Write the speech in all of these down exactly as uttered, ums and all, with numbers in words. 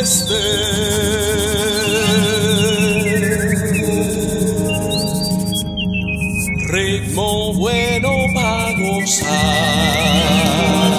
esté. Ritmo bueno para gozar.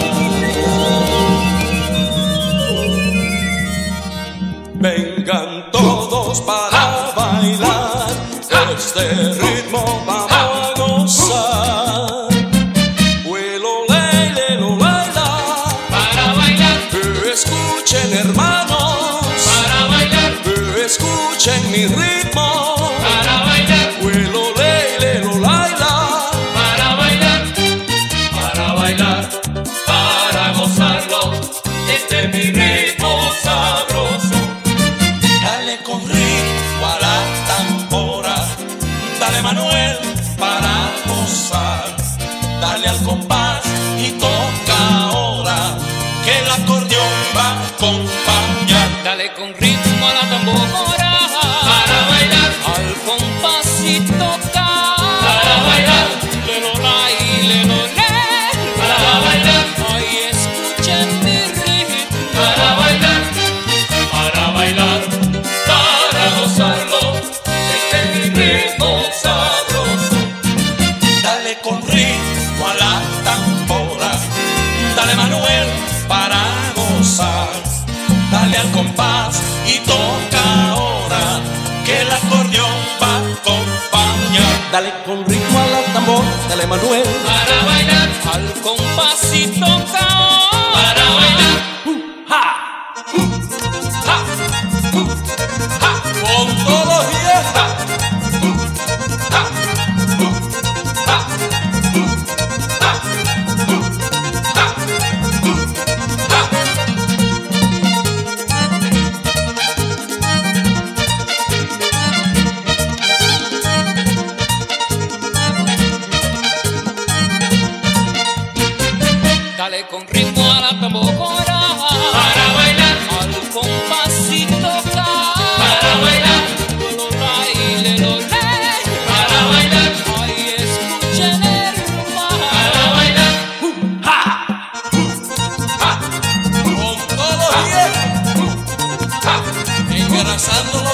Vengan todos para bailar, este ritmo vamos a gozar. Huelo, leile, lo baila, para bailar. Escuchen hermanos, para bailar. Escuchen mi ritmo, para bailar. Huelo, leile, lo baila, para bailar. Para bailar, para gozarlo, este es mi ritmo sabroso. Dale con ritmo a la tambora, dale Manuel para gozar, dale al compás y toca ahora, que el acordeón va a acompañar. Dale con ritmo a la tambora, para bailar, al compás y toca, para bailar, lelo lai, lelo le, para bailar, ay escuchen mi ritmo, para bailar, para bailar, para gozarlo, este es mi ritmo sabroso. Dale con ritmo a la tambora, dale Manuel para gozar, dale al compás y toca ahora, que el acordeón va a acompañar. Dale con ritmo a la tambora, dale Manuel Para bailar, al compás y toca, para bailar, ja, ja, ja, con todos y esta. dale con ritmo a la tambora, para bailar, al compás y toca, para bailar, lo lai, lelo le, para bailar, ay escuchen hermano, para bailar, Ja, ja, con todos y esta. Ja, engrasando